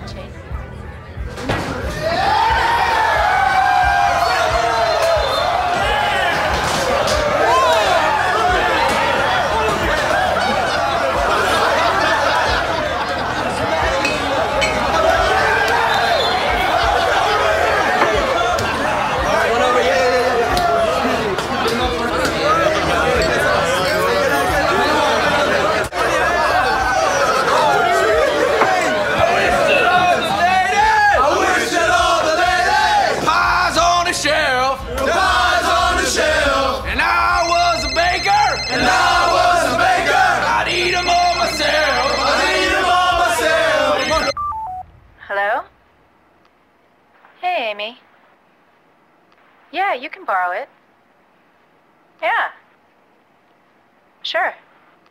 Hello? Hey, Amy. Yeah, you can borrow it. Yeah. Sure.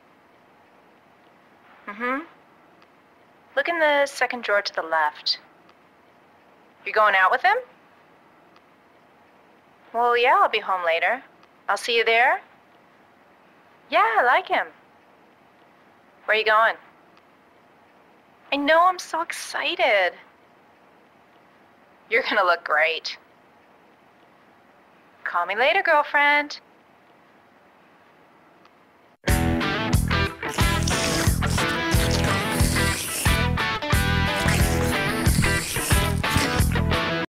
Look in the second drawer to the left. You going out with him? Well, yeah, I'll be home later. I'll see you there. Yeah, I like him. Where are you going? I know, I'm so excited. You're gonna look great. Call me later, girlfriend.